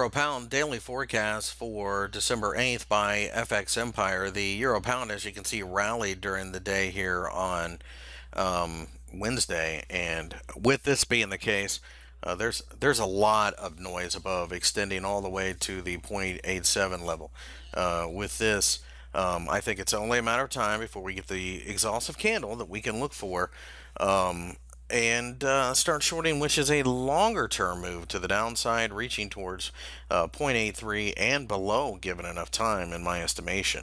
Euro Pound daily forecast for December 8th by FX Empire. The Euro Pound, as you can see, rallied during the day here on Wednesday, and with this being the case, there's a lot of noise above, extending all the way to the 0.87 level. With this, I think it's only a matter of time before we get the exhaustive candle that we can look for. And start shorting, which is a longer term move to the downside, reaching towards 0.83 and below, given enough time, in my estimation.